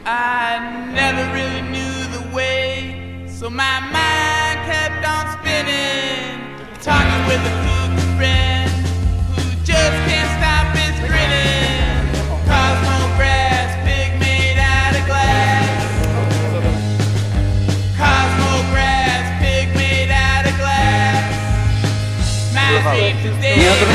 I never really knew the way, so my mind kept on spinning, talking with a kooky friend who just can't stop his grinning. Cosmo Brass, pig made out of glass. Cosmo Brass, pig made out of glass. My dream today.